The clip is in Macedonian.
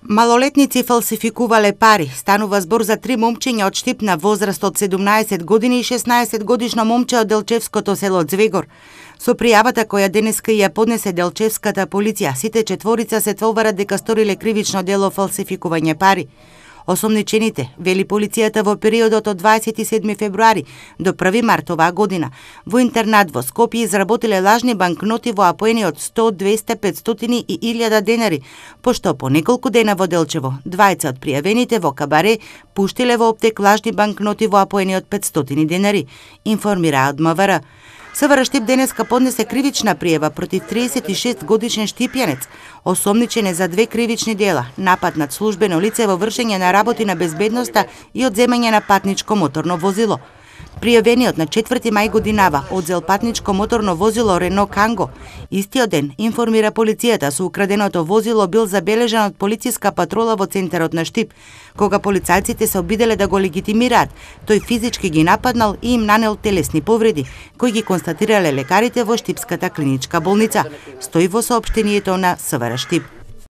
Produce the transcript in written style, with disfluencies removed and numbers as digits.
Малолетници фалсификувале пари. Станува збор за 3 момчиња од Штип на возраст од 17 години и 16 годишно момче од Делчевското село Звегор. Со пријавата која денеска ја поднесе Делчевската полиција, сите четворица се товарат дека сториле кривично дело фалсификување пари. Осомничените, вели полицијата, во периодот од 27 февруари до 1 март оваа година, во интернат во Скопје изработиле лажни банкноти во апоени од 100, 200, 500 и 1000 денари, пошто по неколку дена во Делчево, двајца од пријавените во кабаре пуштиле во оптек лажни банкноти во апоени од 500 денари, информира од МВР. СВР Штип денеска поднесе кривична пријава против 36 годишен штипјанец, осомничен е за 2 кривични дела: напад над службено лице во вршење на работи на безбедноста и одземање на патничко моторно возило. Пријавениот на 4 мај годинава одзел патничко моторно возило Рено Канго. Истиот ден, информира полицијата, со украденото возило бил забележан од полициска патрола во центарот на Штип. Кога полицајците се обиделе да го легитимираат, тој физички ги нападнал и им нанел телесни повреди, кои ги констатирале лекарите во Штипската клиничка болница, стои во соопштението на СВР Штип.